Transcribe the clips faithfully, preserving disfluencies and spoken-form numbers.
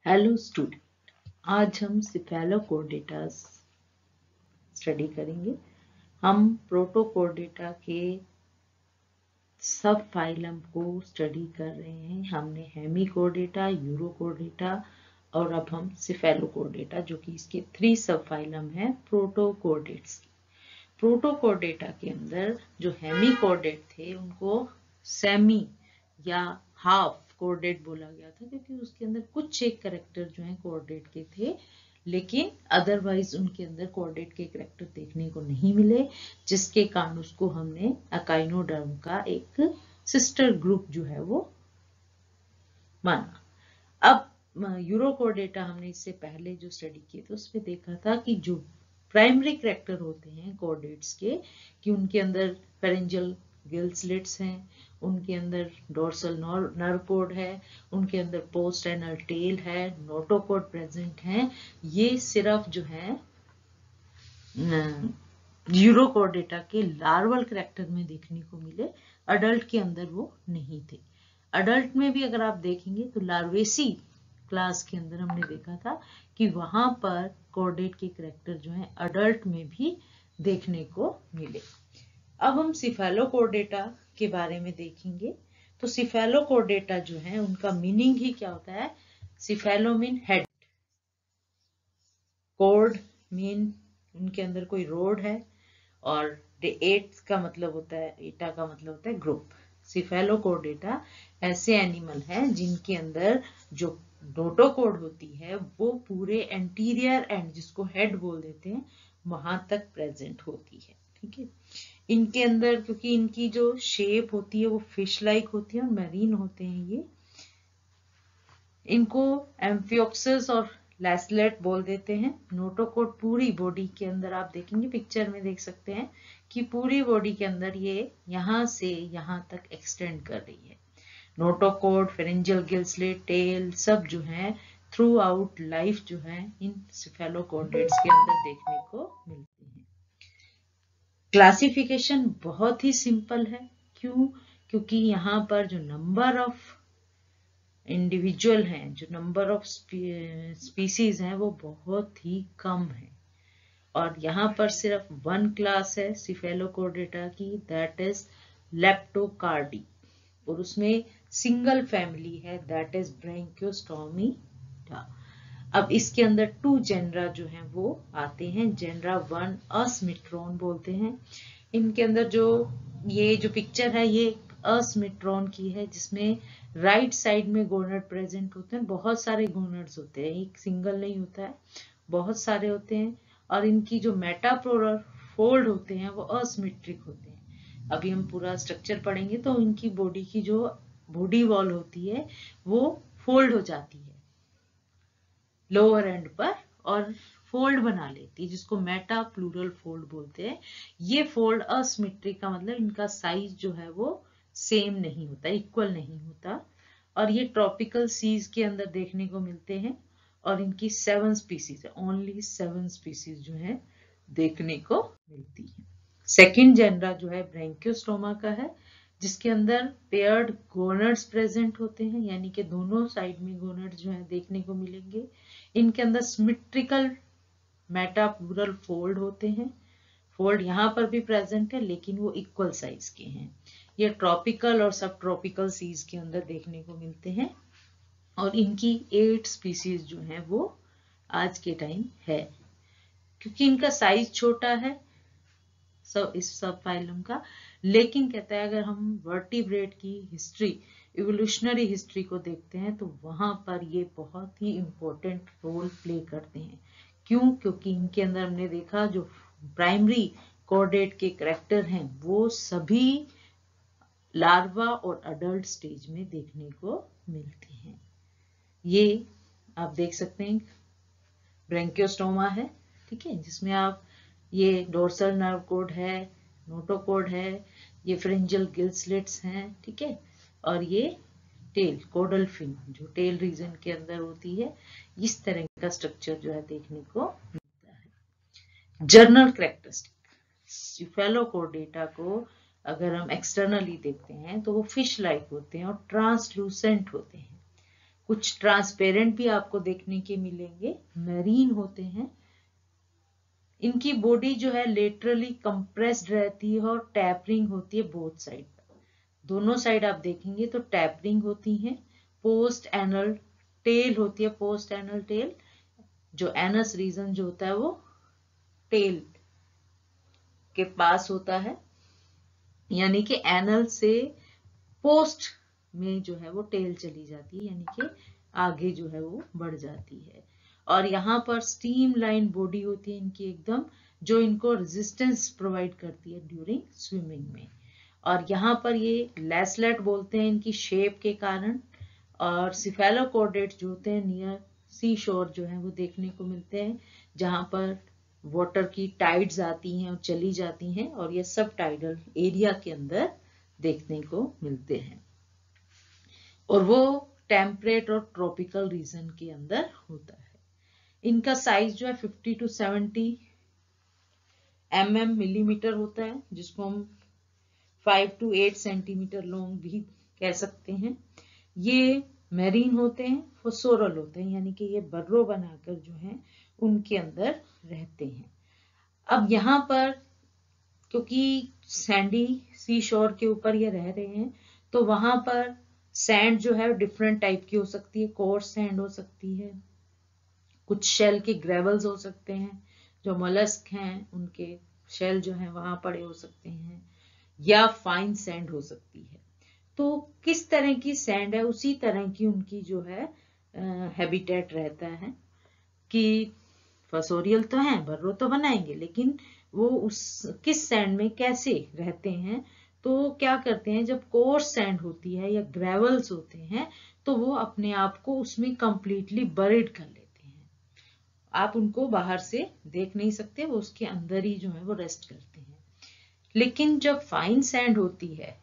Hello student, आज हम सिफेलोकोर्डेटा study करेंगे। हम प्रोटोकोर्डेटा के सब फाइलम को स्टडी कर रहे हैं। हमने हेमिकोर्डेटा, यूरोकोर्डेटा और अब हम सिफेलोकोर्डेटा, जो कि इसके थ्री सब फाइलम हैं प्रोटोकोर्डेट्स की। प्रोटोकोर्डेटा के अंदर जो हेमिकोर्डेट थे उनको सेमी या हाफ कोऑर्डिनेट बोला गया था, क्योंकि उसके अंदर कुछ एक कैरेक्टर जो है कोऑर्डिनेट के थे, लेकिन अदरवाइज उनके अंदर कोऑर्डिनेट के कैरेक्टर देखने को नहीं मिले, जिसके कारण उसको हमने अकाइनोडर्म का एक सिस्टर ग्रुप जो है वो माना। अब यूरोकोर्डेटा हमने इससे पहले जो स्टडी किए थे उसमें देखा था कि जो प्राइमरी कैरेक्टर होते हैं कोऑर्डिनेट्स के, कि उनके अंदर फेरेंजियल गिल स्लिट्स हैं, उनके अंदर डोर्सल नर्व कोड है, उनके अंदर पोस्ट एनल टेल है, नोटोकोड प्रेजेंट है। ये सिर्फ जो है यूरोकोर्डेटा के लार्वल कैरेक्टर में देखने को मिले, अडल्ट के अंदर वो नहीं थे। अडल्ट में भी अगर आप देखेंगे तो लार्वेसी क्लास के अंदर हमने देखा था कि वहां पर कोऑर्डिनेट के कैरेक्टर जो है अडल्ट में भी देखने को मिले। अब हम सिफेलोकोर्डेटा के बारे में देखेंगे। तो सिफेलोकोर्डेटा जो है उनका मीनिंग ही क्या होता है। Cephalo mean head, chord mean उनके अंदर कोई रोड है, और एट का मतलब होता है, एटा का मतलब होता है ग्रुप। सिफेलोकोर्डेटा ऐसे एनिमल हैं जिनके अंदर जो नोटोकोड होती है वो पूरे एंटीरियर एंड, जिसको हेड बोल देते हैं, वहां तक प्रेजेंट होती है। ठीक है, इनके अंदर क्योंकि इनकी जो शेप होती है वो फिश लाइक होती है और मरीन होते हैं ये, इनको एम्फियोक्सिस और लैसलेट बोल देते हैं। नोटोकोड पूरी बॉडी के अंदर आप देखेंगे, पिक्चर में देख सकते हैं कि पूरी बॉडी के अंदर ये यहां से यहां तक एक्सटेंड कर रही है। Notochord, pharyngeal gill slit, tail सब जो है थ्रू आउट लाइफ जो है इन सिफेलोकोर्डेट्स के अंदर देखने को मिलती है। क्लासिफिकेशन बहुत ही सिंपल है। क्यों? क्योंकि यहाँ पर जो नंबर ऑफ इंडिविजुअल हैं, जो नंबर ऑफ स्पीसीज हैं, वो बहुत ही कम है। और यहाँ पर सिर्फ वन क्लास है सिफेलोकोर्डेटा की, दैट इज लेप्टोकार्डी, और उसमें सिंगल फैमिली है, दैट इज ब्रैंकियोस्टोमिटा। अब इसके अंदर टू जेनरा जो हैं वो आते हैं। जेनरा वन अस्मिट्रॉन बोलते हैं। इनके अंदर जो ये जो पिक्चर है ये अस्मिट्रॉन की है, जिसमें राइट साइड में गोनड प्रेजेंट होते हैं। बहुत सारे गोनड्स होते हैं, एक सिंगल नहीं होता है, बहुत सारे होते हैं। और इनकी जो मेटाप्लोरल फोल्ड होते हैं वो असिमेट्रिक होते हैं। अभी हम पूरा स्ट्रक्चर पढ़ेंगे तो इनकी बॉडी की जो बॉडी वॉल होती है वो फोल्ड हो जाती है लोअर एंड पर और फोल्ड बना लेती है, जिसको मेटा प्लूरल फोल्ड बोलते हैं। ये फोल्ड असिमेट्रिक का मतलब इनका साइज जो है वो सेम नहीं होता, इक्वल नहीं होता। और ये ट्रॉपिकल सीज के अंदर देखने को मिलते हैं, और इनकी सेवन स्पीसीज है, ओनली सेवन स्पीसीज जो है देखने को मिलती है। सेकेंड जेनरा जो है ब्रैंकियोस्टोमा का है, जिसके अंदर पेयर्ड गोनड्स प्रेजेंट होते हैं, यानी कि दोनों साइड में गोनड जो है देखने को मिलेंगे। इनके अंदर सिमेट्रिकल मेटाप्लूरल फोल्ड होते हैं। फोल्ड यहाँ पर भी प्रेजेंट है, लेकिन वो इक्वल साइज के हैं। ये ट्रॉपिकल और सब ट्रॉपिकल सीज के अंदर देखने को मिलते हैं, और इनकी एट स्पीसीज जो हैं वो आज के टाइम है। क्योंकि इनका साइज छोटा है सब इस सब फाइलम का, लेकिन कहता है अगर हम वर्टिब्रेट की हिस्ट्री, इवोल्यूशनरी हिस्ट्री को देखते हैं तो वहां पर ये बहुत ही इंपॉर्टेंट रोल प्ले करते हैं। क्यों? क्योंकि इनके अंदर हमने देखा जो प्राइमरी कोऑर्डिनेट के कैरेक्टर हैं वो सभी लार्वा और अडल्ट स्टेज में देखने को मिलते हैं। ये आप देख सकते हैं ब्रैंकियोस्टोमा है, ठीक है, जिसमें आप ये डोर्सल नर्व कोड है, नोटोकोड है, ये फ्रिंजियल गिल स्लिट्स हैं, ठीक है, और ये टेल कोडल फिन जो टेल रीजन के अंदर होती है। इस तरह का स्ट्रक्चर जो है देखने को मिलता है। जर्नल कैरेक्टरिस्टिक सिफेलोकोर्डेटा को अगर हम एक्सटर्नली देखते हैं तो वो फिश लाइक होते हैं और ट्रांसलूसेंट होते हैं। कुछ ट्रांसपेरेंट भी आपको देखने के मिलेंगे, मैरीन होते हैं। इनकी बॉडी जो है लेटरली कंप्रेस्ड रहती है और टैपरिंग होती है बोथ साइड, दोनों साइड आप देखेंगे तो टैपरिंग होती है। पोस्ट एनल टेल होती है, पोस्ट एनल टेल, जो एनस रीजन जो होता है वो टेल के पास होता है, यानी कि एनल से पोस्ट में जो है वो टेल चली जाती है, यानी कि आगे जो है वो बढ़ जाती है। और यहाँ पर स्टीम लाइन बॉडी होती है इनकी एकदम, जो इनको रेजिस्टेंस प्रोवाइड करती है ड्यूरिंग स्विमिंग में। और यहाँ पर ये लैसलेट बोलते हैं इनकी शेप के कारण। और सिफेलोकॉर्डेट जो होते हैं नियर सी शोर जो है वो देखने को मिलते हैं, जहां पर वाटर की टाइड्स आती हैं और चली जाती हैं, और ये सब टाइडल एरिया के अंदर देखने को मिलते हैं, और वो टेम्परेट और ट्रॉपिकल रीजन के अंदर होता है। इनका साइज जो है fifty to seventy M M millimetre होता है, जिसको हम five to eight centimetre long भी कह सकते हैं। ये मैरीन होते हैं, फोसोरल होते हैं, यानी कि ये बर्रो बनाकर जो है उनके अंदर रहते हैं। अब यहाँ पर क्योंकि सैंडी सी शोर के ऊपर ये रह रहे हैं, तो वहां पर सैंड जो है डिफरेंट टाइप की हो सकती है, कोर्स सैंड हो सकती है, कुछ शेल के ग्रेवल्स हो सकते हैं, जो मोलस्क हैं उनके शेल जो है वहां पड़े हो सकते हैं, या फाइन सैंड हो सकती है। तो किस तरह की सैंड है उसी तरह की उनकी जो है हैबिटेट रहता है, कि फसोरियल तो है, बर्रो तो बनाएंगे, लेकिन वो उस किस सैंड में कैसे रहते हैं। तो क्या करते हैं, जब कोर्स सैंड होती है या ग्रेवल्स होते हैं, तो वो अपने आप को उसमें कंप्लीटली बरीड कर लेते हैं, आप उनको बाहर से देख नहीं सकते, वो उसके अंदर ही जो है वो रेस्ट करते हैं। लेकिन जब फाइन सैंड होती है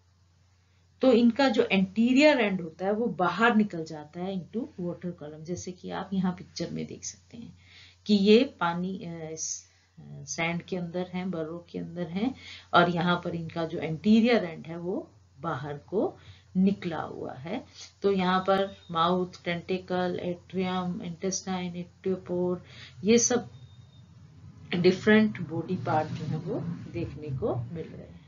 तो इनका जो एंटीरियर एंड होता है वो बाहर निकल जाता है इनटू वाटर कॉलम, जैसे कि आप यहाँ पिक्चर में देख सकते हैं कि ये पानी सैंड के अंदर है, बर्रो के अंदर है, और यहाँ पर इनका जो एंटीरियर एंड है वो बाहर को निकला हुआ है। तो यहाँ पर mouth, tentacle, atrium, intestine, ectopore, ये सब डिफरेंट बॉडी पार्ट जो है वो देखने को मिल रहे हैं।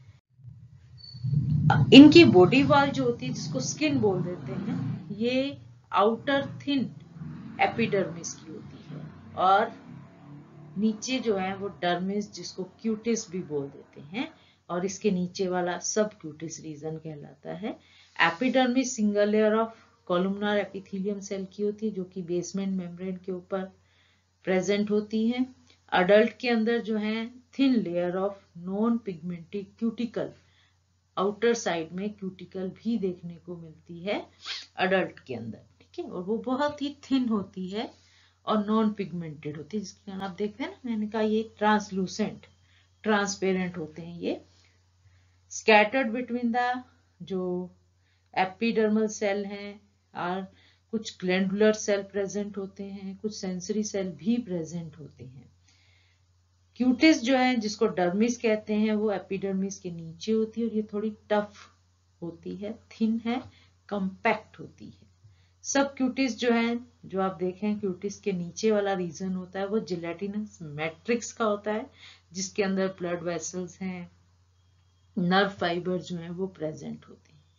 इनकी बॉडी वॉल जो होती है, जिसको स्किन बोल देते हैं, ये आउटर थिन एपिडर्मिस की होती है, और नीचे जो है वो डर्मिस, जिसको क्यूटिस भी बोल देते हैं, और इसके नीचे वाला सब क्यूटिस रीजन कहलाता है। Epidermis single layer of columnar epithelium cell की होती है, जो कि बेसमेंट मेम्ब्रेन के ऊपर प्रेजेंट होती है। अडल्ट के अंदर जो है thin layer of non pigmented cuticle, outer side में क्यूटिकल भी देखने को मिलती है अडल्ट के अंदर, ठीक है, और वो बहुत ही थिन होती है और नॉन पिगमेंटेड होती है, जिसके कारण आप देखते हैं ना, मैंने कहा ये ट्रांसलूसेंट, ट्रांसपेरेंट होते हैं ये। स्कैटर्ड बिटवीन द जो एपिडर्मल सेल हैं, और कुछ ग्लैंडुलर सेल प्रेजेंट होते हैं, कुछ सेंसरी सेल भी प्रेजेंट होते हैं। क्यूटिस जो है, जिसको डर्मिस कहते हैं, वो एपिडर्मिस के नीचे होती है, और ये थोड़ी टफ होती है, थिन है, कंपैक्ट होती है। सब क्यूटिस जो है, जो आप देखें क्यूटिस के नीचे वाला रीजन होता है वो जिलेटिनस मैट्रिक्स का होता है, जिसके अंदर ब्लड वेसल्स हैं, नर्व फाइबर जो है वो प्रेजेंट होते हैं।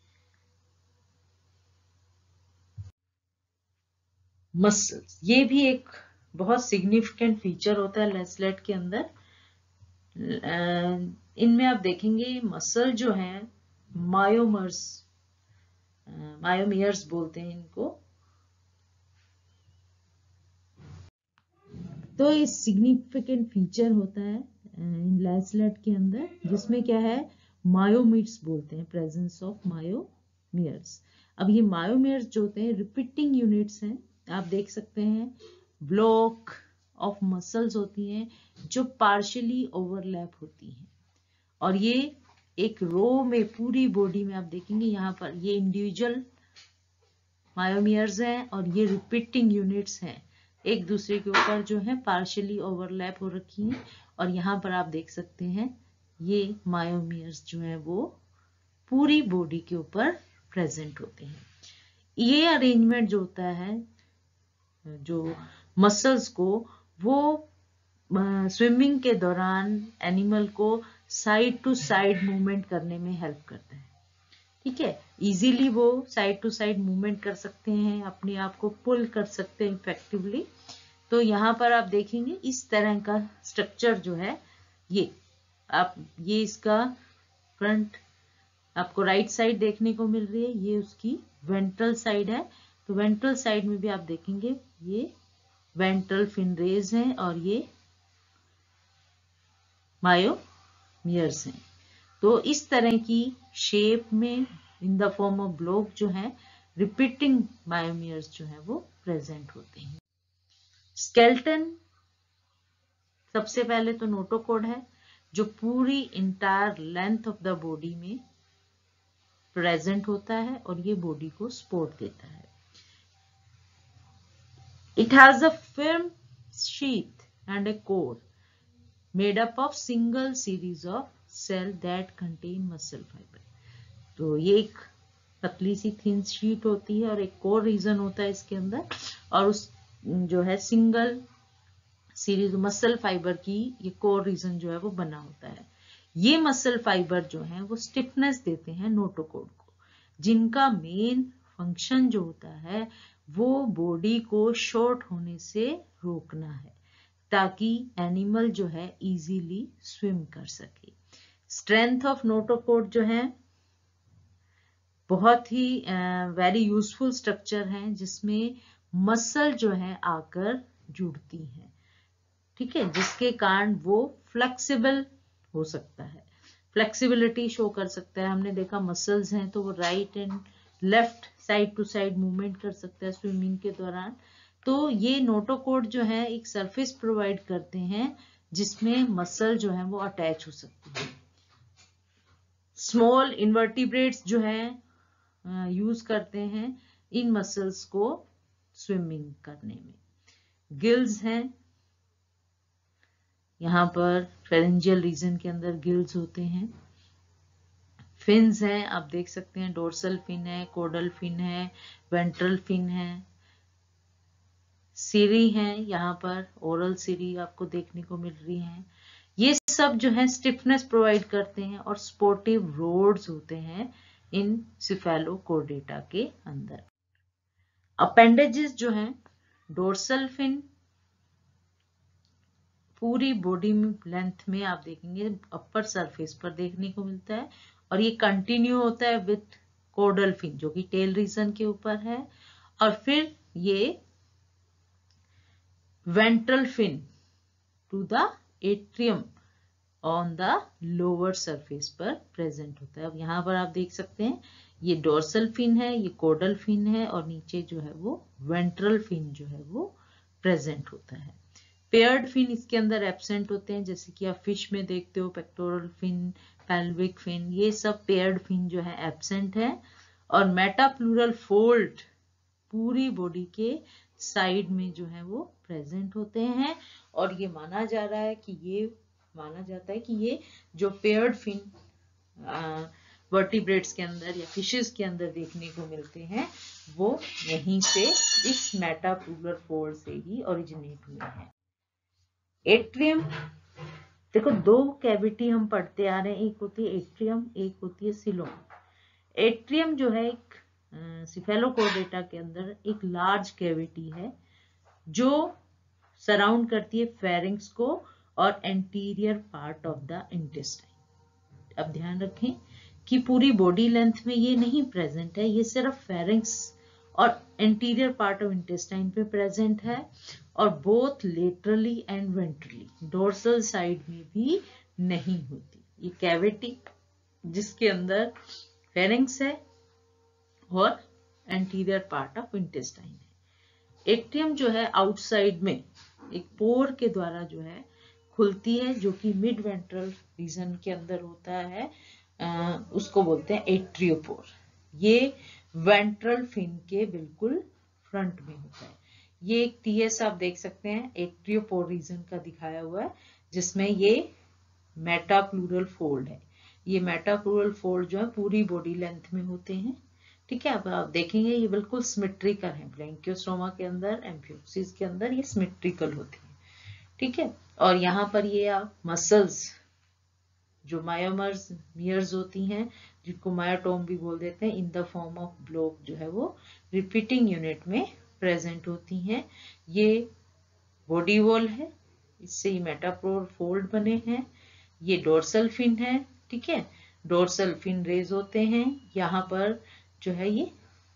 मसल्स, ये भी एक बहुत सिग्निफिकेंट फीचर होता है लैसलेट के अंदर। इनमें आप देखेंगे मसल जो है मायोमर्स, मायोमियर्स बोलते हैं इनको। तो ये सिग्निफिकेंट फीचर होता है इन लैसलेट के अंदर, जिसमें क्या है, मायोमिट्स बोलते हैं, प्रेजेंस ऑफ मायोमियर्स। अब ये मायोमियर्स जो होते हैं रिपीटिंग यूनिट्स हैं, आप देख सकते हैं ब्लॉक ऑफ मसल्स होती हैं जो पार्शियली ओवरलैप होती हैं, और ये एक रो में पूरी बॉडी में आप देखेंगे, यहाँ पर ये इंडिविजुअल मायोमियर्स हैं और ये रिपीटिंग यूनिट्स हैं, एक दूसरे के ऊपर जो है पार्शियली ओवरलैप हो रखी हैं, और यहाँ पर आप देख सकते हैं ये मायोमियर्स जो है वो पूरी बॉडी के ऊपर प्रेजेंट होते हैं। ये अरेंजमेंट जो होता है जो मसल्स को, वो स्विमिंग के दौरान एनिमल को साइड टू साइड मूवमेंट करने में हेल्प करता है। ठीक है, इजीली वो साइड टू साइड मूवमेंट कर सकते हैं, अपने आप को पुल कर सकते हैं इफेक्टिवली। तो यहाँ पर आप देखेंगे इस तरह का स्ट्रक्चर जो है, ये आप ये इसका फ्रंट आपको राइट साइड देखने को मिल रही है, ये उसकी वेंट्रल साइड है। तो वेंट्रल साइड में भी आप देखेंगे ये वेंट्रल फिन रेज हैं और ये मायोमियर्स हैं। तो इस तरह की शेप में in the form of block जो है रिपीटिंग मायोमियर्स जो है वो प्रेजेंट होते हैं। स्केलेटन सबसे पहले तो नोटोकॉर्ड है जो पूरी entire length of the body में प्रेजेंट होता है और ये बॉडी को सपोर्ट देता है। It has a firm sheath and a core made up of single series of cell that contain muscle fiber। तो ये एक पतली सी थिन शीट होती है और एक कोर रीजन होता है इसके अंदर, और उस जो है सिंगल सीरीज मसल फाइबर की ये कोर रीजन जो है वो बना होता है। ये मसल फाइबर जो है वो स्टिफनेस देते हैं नोटोकॉर्ड को, जिनका मेन फंक्शन जो होता है वो बॉडी को शॉर्ट होने से रोकना है ताकि एनिमल जो है इजीली स्विम कर सके। स्ट्रेंथ ऑफ नोटोकॉर्ड जो है बहुत ही वेरी यूजफुल स्ट्रक्चर है जिसमें मसल जो है आकर जुड़ती है। ठीक है, जिसके कारण वो फ्लेक्सिबल हो सकता है, फ्लेक्सिबिलिटी शो कर सकता है। हमने देखा मसल्स हैं तो वो right and left side to side movement कर सकता है स्विमिंग के दौरान। तो ये नोटोकॉर्ड जो है एक सरफेस प्रोवाइड करते हैं जिसमें मसल जो है वो अटैच हो सकती है। स्मॉल इन्वर्टिब्रेट्स जो है यूज करते हैं इन मसल्स को स्विमिंग करने में। गिल्स हैं, यहाँ पर फेरेंजियल रीजन के अंदर गिल्स होते हैं। फिन्स हैं, आप देख सकते हैं डोर्सल फिन है, कोडल फिन है, वेंट्रल फिन है। सीरी है, यहाँ पर ओरल सीरी आपको देखने को मिल रही है। ये सब जो है स्टिफनेस प्रोवाइड करते हैं और स्पोर्टिव रोड्स होते हैं इन सिफेलोकॉर्डेटा के अंदर। अपेंडेजेस जो हैं, डोर्सल फिन पूरी बॉडी में लेंथ में आप देखेंगे अपर सरफेस पर देखने को मिलता है और ये कंटिन्यू होता है विथ कोडल फिन जो कि टेल रीजन के ऊपर है, और फिर ये ventral fin to the atrium on the lower surface पर प्रेजेंट होता है। अब यहाँ पर आप देख सकते हैं ये डोर्सल फिन है, ये कोडल फिन है और नीचे जो है वो वेंट्रल फिन जो है वो प्रेजेंट होता है। पेयर्ड फिन इसके अंदर एब्सेंट होते हैं, जैसे कि आप फिश में देखते हो पेक्टोरल फिन, पेल्विक फिन, ये सब पेयर्ड फिन जो है एब्सेंट है। और मेटाप्लूरल फोल्ड पूरी बॉडी के साइड में जो है वो प्रेजेंट होते हैं और ये माना जा रहा है कि ये माना जाता है कि ये जो पेयर्ड फिन वर्टिब्रेट्स के अंदर या फिशेस के अंदर देखने को मिलते हैं वो यहीं से इस मेटाप्लूरल फोल्ड से ही ओरिजिनेट हुए हैं। एट्रियम देखो, दो कैविटी हम पढ़ते आ रहे हैं, एक होती है एट्रियम, एक होती है सिलोम। एट्रियम जो है एक सिफेलोकॉर्डेटा के अंदर एक लार्ज कैविटी है जो सराउंड करती है फेरिंग्स को और anterior part of the intestine. अब ध्यान रखें कि पूरी बॉडी लेंथ में ये नहीं प्रेजेंट है, ये सिर्फ फेरिंग्स और एंटीरियर पार्ट ऑफ इंटेस्टाइन पे प्रेजेंट है और both laterally and ventrally dorsal side में भी नहीं होती। ये कैविटी जिसके अंदर फेरिंग्स है और एंटीरियर पार्ट ऑफ इंटेस्टाइन है। एट्रियम जो है आउटसाइड में एक पोर के द्वारा जो है खुलती है जो कि मिड वेंट्रल रीजन के अंदर होता है, आ, उसको बोलते हैं एट्रियोपोर। ये वेंट्रल फिन के बिल्कुल फ्रंट में होता है। ये एक टीएस आप देख सकते हैं एट्रियोपोर रीजन का दिखाया हुआ है जिसमें ये मेटाप्लूरल फोल्ड है। ये मेटाप्लूरल फोल्ड जो है पूरी बॉडी लेंथ में होते हैं। ठीक है। अब आप देखेंगे ये बिल्कुल सिमेट्रिकल है, ब्रैंकियोस्टोमा के अंदर, एम्फियोक्सिस के अंदर ये सिमेट्रिकल होती है, ठीक है। और यहाँ पर ये आप मसल्स जो मायोमर्स मियर्स होती हैं, जिनको मायोटोम भी बोल देते हैं, in the form of block जो है वो रिपीटिंग यूनिट में प्रेजेंट होती हैं। ये बॉडी वॉल है, इससे ये मेटाप्रोर फोल्ड बने हैं। ये डोर्सल फिन है, ठीक है, डोर्सल फिन रेज होते हैं। यहाँ पर जो है ये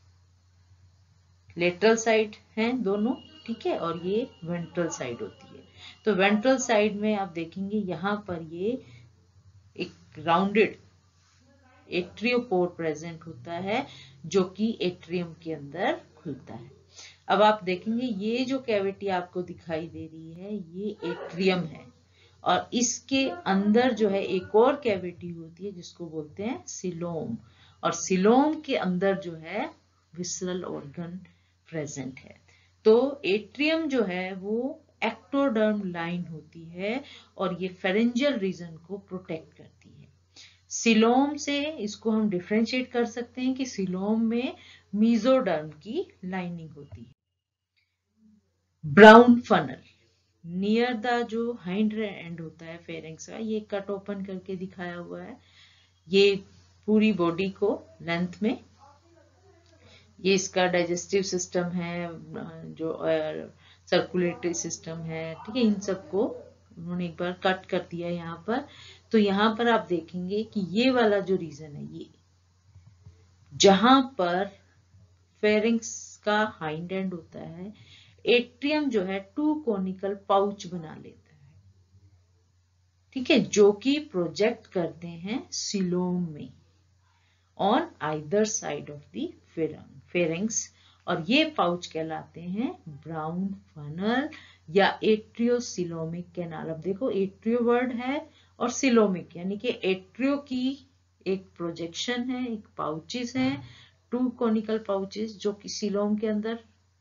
लेटरल साइड है दोनों, ठीक है, और ये वेंट्रल साइड होती है। तो वेंट्रल साइड में आप देखेंगे यहाँ पर ये एक राउंडेड एट्रियोपोर प्रेजेंट होता है, जो कि एट्रियम के अंदर खुलता है। अब आप देखेंगे ये जो कैविटी आपको दिखाई दे रही है ये एट्रियम है, और इसके अंदर जो है एक और कैविटी होती है जिसको बोलते हैं सिलोम, और सिलोम के अंदर जो है विसरल ऑर्गन प्रेजेंट है। तो एट्रियम जो है वो एक्टोडर्म लाइन होती है और ये फेरेंजियल रीजन को प्रोटेक्ट करती है। सिलोम से इसको हम डिफरेंशिएट कर सकते हैं कि सिलोम में मीजोडर्म की लाइनिंग होती है। ब्राउन फनल नियर द जो हाइंड एंड होता है फेरिंग्स का, ये कट ओपन करके दिखाया हुआ है। ये पूरी बॉडी को लेंथ में, ये इसका डाइजेस्टिव सिस्टम है, जो सर्कुलेटरी सिस्टम है, ठीक है, इन सबको उन्होंने एक बार कट कर दिया यहाँ पर। तो यहाँ पर आप देखेंगे कि ये वाला जो रीजन है, ये जहां पर फेरिंग्स का हाइंड एंड होता है, एट्रियम जो है टू कोनिकल पाउच बना लेता है, ठीक है, जो कि प्रोजेक्ट करते हैं सिलोम में on either side of the pharynx, और ये पाउच कहलाते हैं ब्राउन फनल या एट्रियोसिलोमिक कैनाल। अब देखो एट्रियो वर्ड है और सिलोमिक, यानी कि एट्रियो की एक प्रोजेक्शन है, एक पाउचेस है, टू कोनिकल पाउचेस जो कि सिलोम के अंदर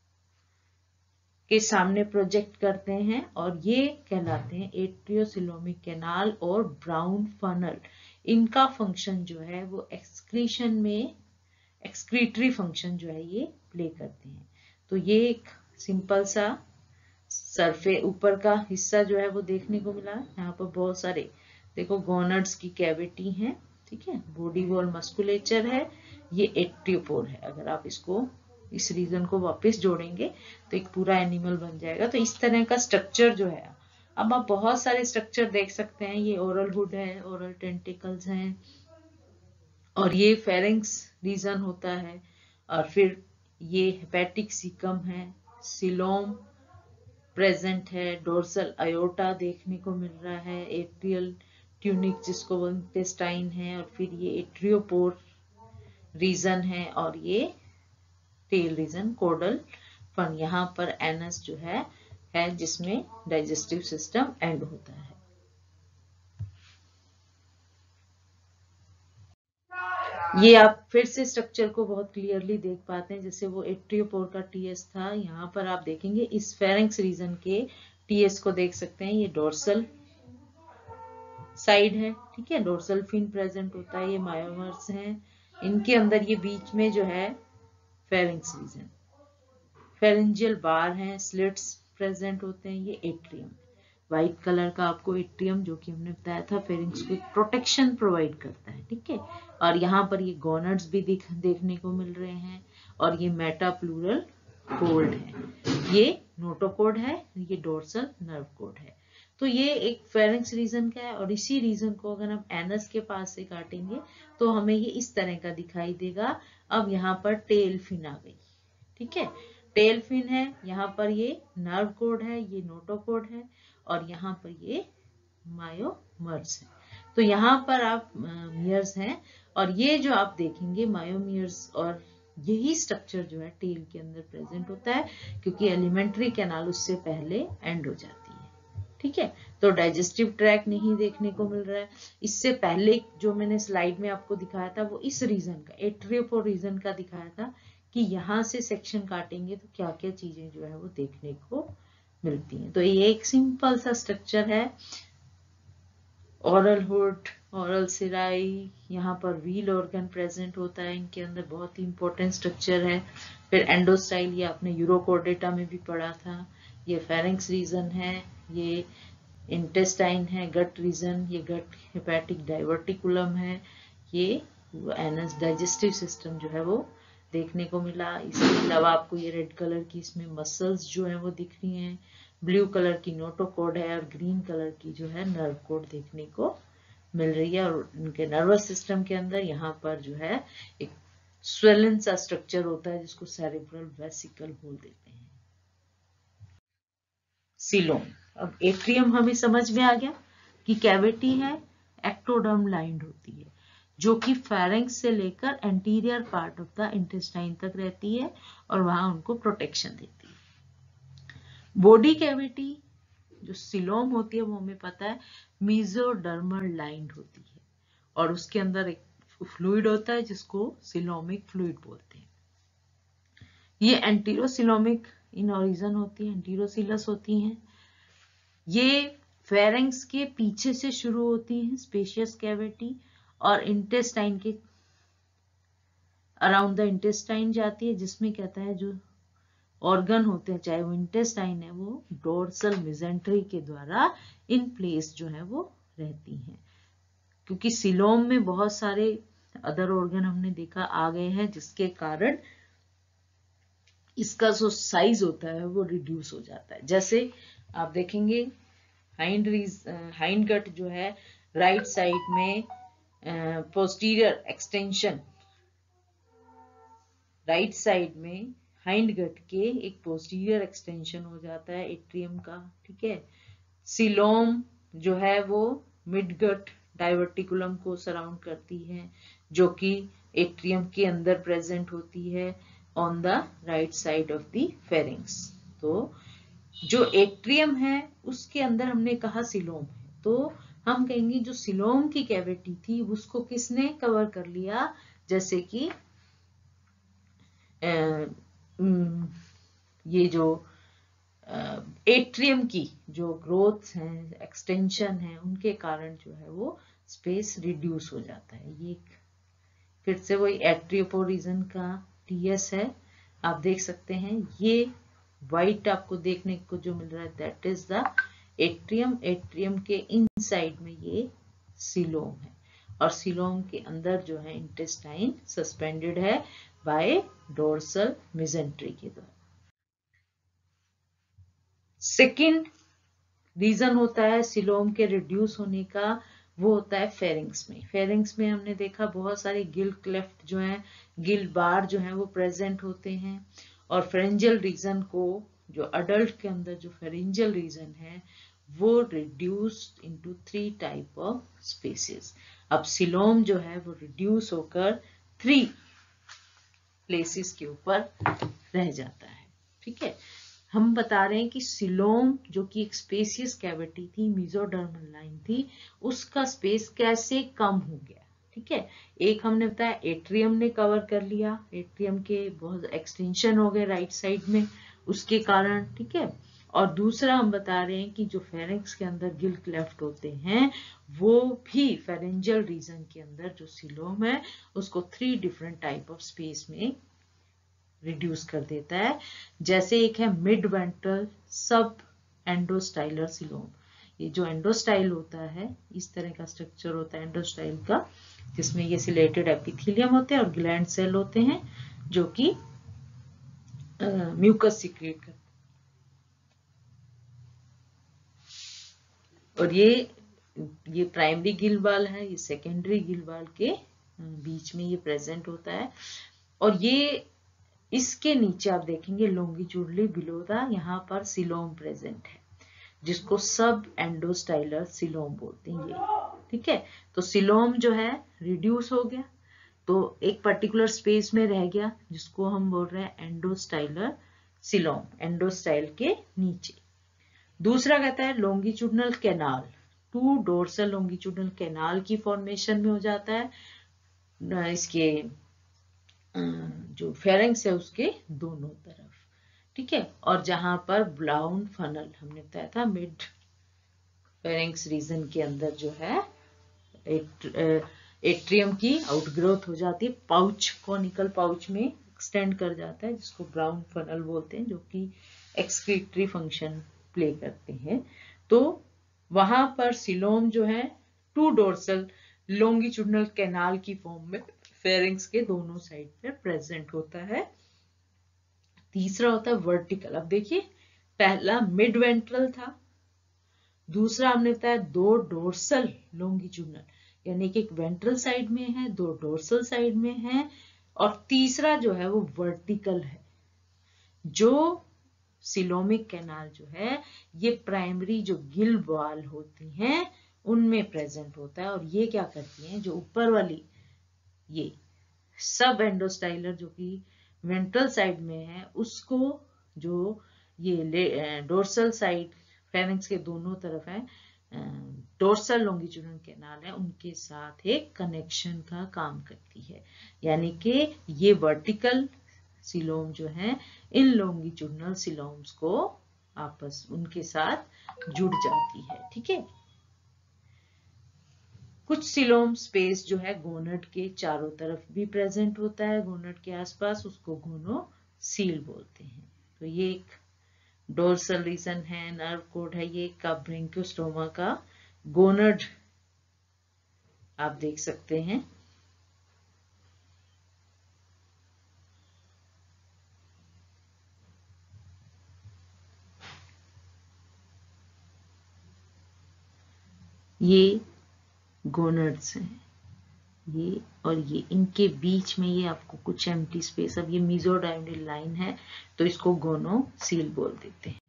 के सामने प्रोजेक्ट करते हैं, और ये कहलाते हैं एट्रियोसिलोमिक कैनाल और ब्राउन फनल। इनका फंक्शन जो है वो एक्सक्रीशन में, एक्सक्रीटरी फंक्शन जो है ये प्ले करते हैं। तो ये एक सिंपल सा सरफे ऊपर का हिस्सा जो है वो देखने को मिला। यहाँ पर बहुत सारे देखो गोनड्स की कैविटी है, ठीक है, बॉडी वॉल मस्कुलेचर है, ये एट्रियोपोर है। अगर आप इसको इस रीजन को वापस जोड़ेंगे तो एक पूरा एनिमल बन जाएगा। तो इस तरह का स्ट्रक्चर जो है, अब आप बहुत सारे स्ट्रक्चर देख सकते हैं। ये ओरल हुड है, ओरल टेंटिकल्स हैं, और ये फेरिंग्स रीजन होता है, और फिर ये हेपेटिक सीकम है, सिलोम प्रेजेंट है, डोर्सल अयोटा देखने को मिल रहा है, एट्रियल ट्यूनिक जिसको इंटेस्टाइन है, और फिर ये एट्रियोपोर रीजन है, और ये टेल रीजन कोडल फन। यहाँ पर एनस जो है है जिसमें डाइजेस्टिव सिस्टम एंड होता है। ये आप फिर से स्ट्रक्चर को बहुत क्लियरली देख पाते हैं, जैसे वो एट्रियोपोर का टीएस था। यहाँ पर आप देखेंगे इस फेरिंग्स रीजन के टीएस को देख सकते हैं, ये डोर्सल साइड है, ठीक है, डोर्सल फिन प्रेजेंट होता है, ये मायोमर्स हैं, इनके अंदर ये बीच में जो है फेरिंग्स रीजन, फेरेंजियल बार हैं, स्लिट्स प्रेजेंट होते हैं, ये एट्रियम, व्हाइट कलर का आपको एट्रियम जो कि हमने बताया था फेरिंग्स को प्रोटेक्शन प्रोवाइड करता है, ठीक है। और यहाँ पर ये गोनड्स भी दिख देखने को मिल रहे हैं, और ये मेटाप्लूरल फोल्ड है, ये नोटोकोड है, ये डोर्सल नर्व कोड है। तो ये एक फेरिंग्स रीजन का है, और इसी रीजन को अगर हम एनस के पास से काटेंगे तो हमें ये इस तरह का दिखाई देगा। अब यहाँ पर टेल फिन आ गई, ठीक है, टेल फिन है, यहाँ पर ये नर्व कोड है, ये नोटोकोड है, और यहाँ पर ये मायोमर्स है। तो यहाँ पर आप मियर्स हैं, और ये जो आप देखेंगे मायोमियर्स, और यही स्ट्रक्चर जो है टेल के अंदर प्रेजेंट होता है, क्योंकि एलिमेंट्री कैनाल उससे पहले एंड हो जाती है, ठीक है। तो डाइजेस्टिव ट्रैक नहीं देखने को मिल रहा है। इससे पहले जो मैंने स्लाइड में आपको दिखाया था वो इस रीजन का, एट्रियोपोर रीजन का दिखाया था कि यहाँ से सेक्शन काटेंगे तो क्या क्या चीजें जो है वो देखने को मिलती हैं। तो ये एक सिंपल सा स्ट्रक्चर है, ओरल हुड, ओरल सिराई, यहाँ पर व्हील ऑर्गन प्रेजेंट होता है, इनके अंदर बहुत ही इंपॉर्टेंट स्ट्रक्चर है। फिर एंडोस्टाइल, ये आपने यूरोकोर्डेटा में भी पढ़ा था। ये फेरिंक्स रीजन है, ये इंटेस्टाइन है, गट रीजन, ये गट हेपेटिक डाइवर्टिकुलम है, ये एनस डाइजेस्टिव सिस्टम जो है वो देखने को मिला। इसके अलावा आपको ये रेड कलर की इसमें मसल्स जो है वो दिख रही हैं, ब्लू कलर की नोटोकोड है और ग्रीन कलर की जो है नर्व कोड देखने को मिल रही है। और उनके नर्वस सिस्टम के अंदर यहाँ पर जो है एक स्वेलन सा स्ट्रक्चर होता है जिसको सेरेब्रल वेसिकल बोल देते हैं। सीलोम, अब एट्रियम हमें समझ में आ गया कि कैविटी है, एक्टोडर्म लाइंड होती है, जो कि फेरिंक्स से लेकर anterior part of the intestine तक रहती है और वहां उनको प्रोटेक्शन देती है। बॉडी कैविटी जो सीलोम होती है वो हमें पता है मीजोडर्मल लाइंड होती है और उसके अंदर एक फ्लूइड होता है जिसको सिलोमिक फ्लूइड बोलते हैं। ये एंटीरोसिलोमिक इन ओरिजिन होती है, एंटीरोसिलस होती हैं। ये फेरिंक्स के पीछे से शुरू होती है स्पेशियस कैविटी और इंटेस्टाइन के अराउंड द इंटेस्टाइन जाती है, जिसमें कहता है जो ऑर्गन होते हैं चाहे वो इंटेस्टाइन है वो डोर्सल मिजेंट्री के द्वारा इन प्लेस जो है वो रहती हैं। क्योंकि सिलोम में बहुत सारे अदर ऑर्गन हमने देखा आ गए हैं जिसके कारण इसका जो साइज होता है वो रिड्यूस हो जाता है। जैसे आप देखेंगे हाइंड हाइंड गट जो है राइट साइड में पोस्टीरियर एक्सटेंशन, राइट साइड में हाइंड गट के एक पोस्टीरियर एक्सटेंशन हो जाता है एट्रियम का, ठीक है। सिलोम जो है वो मिड गट डाइवर्टिकुलम को सराउंड करती है जो कि एट्रियम के अंदर प्रेजेंट होती है on the right side of the pharynx. तो जो एट्रियम है उसके अंदर हमने कहा सिलोम है, तो हम कहेंगे जो सिलोम की कैविटी थी उसको किसने कवर कर लिया, जैसे कि ये जो एट्रियम की जो ग्रोथ है एक्सटेंशन है उनके कारण जो है वो स्पेस रिड्यूस हो जाता है। ये फिर से वही एट्रियोपोरिजन का टीएस है, आप देख सकते हैं। ये व्हाइट आपको देखने को जो मिल रहा है that is the atrium. Atrium के इनसाइड में ये सिलोम है और सिलोम के अंदर जो है इंटेस्टाइन सस्पेंडेड है बाय डोर्सल मिजेंट्री के द्वारा। सेकेंड रीजन होता है सिलोम के रिड्यूस होने का, वो होता है फेरिंक्स में। फेरिंक्स में हमने देखा बहुत सारे गिल क्लेफ्ट जो हैं, गिल बार जो हैं वो प्रेजेंट होते हैं और फेरेंजियल रीजन को जो अडल्ट के अंदर जो फेरेंजियल रीजन है वो reduce into three type of spaces. अब सिलोम जो है वो रिड्यूस होकर थ्री प्लेसेस के ऊपर रह जाता है, ठीक है। हम बता रहे हैं कि सिलोम जो कि एक स्पेसियस कैविटी थी, मेसोडर्मल लाइन थी, उसका स्पेस कैसे कम हो गया, ठीक है। एक हमने बताया एट्रियम ने कवर कर लिया, एट्रियम के बहुत एक्सटेंशन हो गए राइट साइड में उसके कारण, ठीक है। और दूसरा हम बता रहे हैं कि जो फेरिंक्स के अंदर गिल क्लेफ्ट होते हैं वो भी फेरेंजियल रीजन के अंदर जो सिलोम है उसको three different type of space में रिड्यूस कर देता है। जैसे एक है मिड वेंट्रल सब एंडोस्टाइलर सिलोम। ये जो एंडोस्टाइल होता है इस तरह का स्ट्रक्चर होता है एंडोस्टाइल का, जिसमें ये सिलेटेड एपिथेलियम होते हैं और ग्लैंड सेल होते हैं जो कि म्यूकस सिक्रेट करते हैं। और ये ये प्राइमरी गिल वाल है, ये सेकेंडरी गिल वाल के बीच में ये प्रेजेंट होता है। और ये इसके नीचे आप देखेंगे लॉन्गिट्यूडली बिलो द यहाँ पर सिलोम प्रेजेंट है जिसको सब एंडोस्टाइलर सिलोम बोलते हैं ये, ठीक है। तो सिलोम जो है रिड्यूस हो गया तो एक पर्टिकुलर स्पेस में रह गया जिसको हम बोल रहे हैं एंडोस्टाइलर सिलोम, एंडोस्टाइल के नीचे। दूसरा कहता है longitudinal canal, two dorsal longitudinal canal की फॉर्मेशन में हो जाता है इसके जो फेरिंक्स है उसके दोनों तरफ, ठीक है। और जहां पर ब्राउन फनल हमने बताया था मिड फेरिंक्स रीजन के अंदर जो है एट्रियम की आउटग्रोथ हो जाती है, पाउच कॉनिकल पाउच में एक्सटेंड कर जाता है, जिसको ब्राउन फनल बोलते हैं, जो कि एक्सक्रीटरी फंक्शन प्ले करते हैं। तो वहां पर सिलोम जो है टू डोर्सल लॉन्गिट्यूडनल कैनाल की फॉर्म में फेरिंग्स के दोनों साइड पे प्रेजेंट होता है। तीसरा होता है वर्टिकल। अब देखिए, पहला मिड वेंट्रल था, दूसरा हमने बताया दो डोर्सल लॉन्गिट्यूडनल, यानी कि एक वेंट्रल साइड में है, दो डोर्सल साइड में है, और तीसरा जो है वो वर्टिकल है। जो सिलोमिक कैनाल जो है ये प्राइमरी जो गिल वॉल होती हैं उनमें प्रेजेंट होता है, और ये क्या करती हैं, जो ऊपर वाली ये सब एंडोस्टाइलर जो कि वेंट्रल साइड में है, उसको जो ये डोर्सल साइड फेरिंग्स के दोनों तरफ है डोर्सल लॉन्गिट्यूडनल कैनाल है, उनके साथ एक कनेक्शन का काम करती है। यानी कि ये वर्टिकल सिलोम जो है इन लॉन्गिट्यूडनल सिलोम्स को आपस उनके साथ जुड़ जाती है। ठीक है। कुछ सिलोम स्पेस जो है गोनड के चारों तरफ भी प्रेजेंट होता है, गोनड के आसपास, उसको गोनोसील बोलते हैं। तो ये एक डोर्सल रीजन है, नर्व कोड है, ये का ब्रैंकियोस्टोमा का गोनड आप देख सकते हैं। ये गोनड्स हैं, ये और ये, इनके बीच में ये आपको कुछ एम्प्टी स्पेस, अब ये मेसोडायोडल लाइन है तो इसको गोनोसील बोल देते हैं।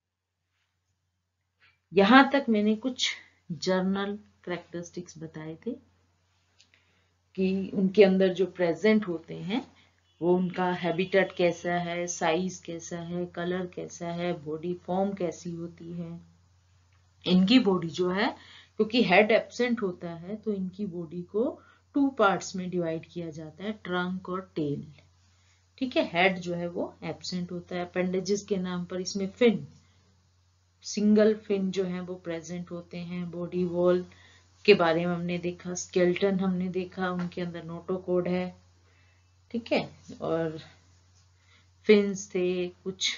यहां तक मैंने कुछ जर्नल कैरेक्टरिस्टिक्स बताए थे कि उनके अंदर जो प्रेजेंट होते हैं वो उनका हैबिटेट कैसा है, साइज कैसा है, कलर कैसा है, बॉडी फॉर्म कैसी होती है। इनकी बॉडी जो है, क्योंकि हेड एब्सेंट होता है तो इनकी बॉडी को टू पार्ट्स में डिवाइड किया जाता है, ट्रंक और टेल। ठीक है, हेड जो है वो एब्सेंट होता है। अपेंडेजेस के नाम पर इसमें फिन, सिंगल फिन जो है वो प्रेजेंट होते हैं। बॉडी वॉल के बारे में हमने देखा, स्केलेटन हमने देखा, उनके अंदर नोटोकोड है। ठीक है, और फिन्स थे, कुछ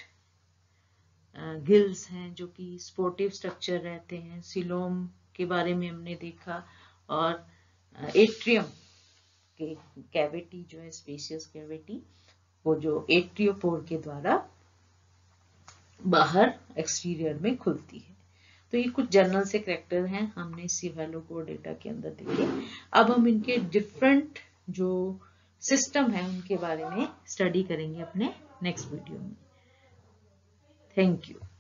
गिल्स हैं जो कि स्पोर्टिव स्ट्रक्चर रहते हैं। सिलोम के बारे में हमने देखा, और एट्रियम के कैविटी जो है स्पेशियस कैविटी, वो जो एट्रियोपोर के द्वारा बाहर एक्सटीरियर में खुलती है। तो ये कुछ जर्नल से कैरेक्टर हैं हमने सिफेलोकोडेटा के अंदर देखे। अब हम इनके डिफरेंट जो सिस्टम है उनके बारे में स्टडी करेंगे अपने नेक्स्ट वीडियो में। Thank you.